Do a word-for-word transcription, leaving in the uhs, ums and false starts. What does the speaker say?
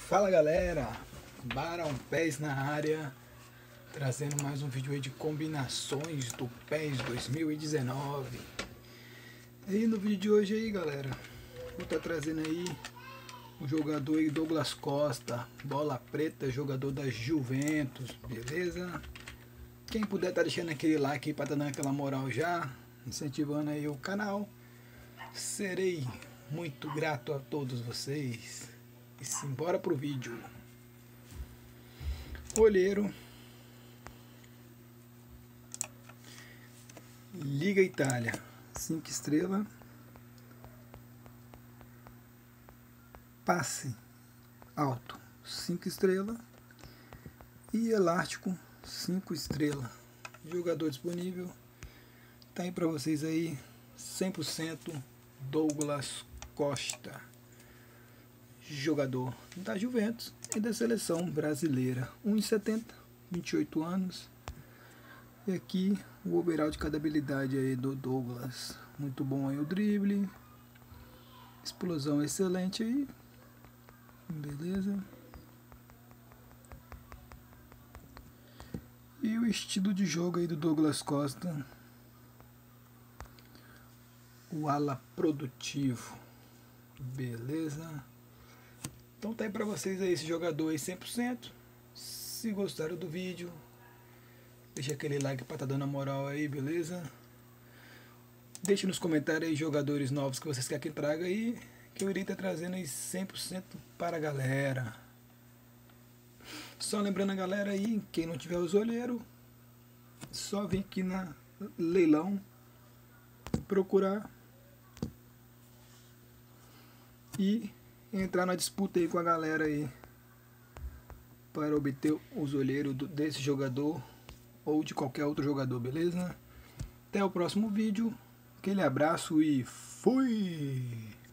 Fala galera, Barão Pés na área, trazendo mais um vídeo aí de combinações do PES dois mil e dezenove. E no vídeo de hoje aí galera, vou estar trazendo aí o jogador aí Douglas Costa, bola preta, jogador da Juventus, beleza? Quem puder tá deixando aquele like aí pra dar aquela moral já, incentivando aí o canal, serei muito grato a todos vocês. E simbora pro vídeo. Olheiro, Liga Itália, cinco estrelas. Passe alto, cinco estrelas. E elástico, cinco estrelas. Jogador disponível. Tá aí pra vocês aí, cem por cento Douglas Costa, jogador da Juventus e da seleção brasileira, um metro e setenta, vinte e oito anos. E aqui o overall de cada habilidade aí do Douglas, muito bom aí o drible, explosão excelente aí, beleza. E o estilo de jogo aí do Douglas Costa, o ala produtivo, beleza. Então tá aí pra vocês aí esse jogador aí cem por cento. Se gostaram do vídeo, deixa aquele like pra tá dando a moral aí, beleza? Deixe nos comentários aí jogadores novos que vocês querem que traga aí, que eu irei estar trazendo aí cem por cento para a galera. Só lembrando a galera aí, quem não tiver os olheiros, só vir aqui na leilão, procurar e entrar na disputa aí com a galera aí para obter os olheiros desse jogador ou de qualquer outro jogador, beleza? Até o próximo vídeo, aquele abraço e fui!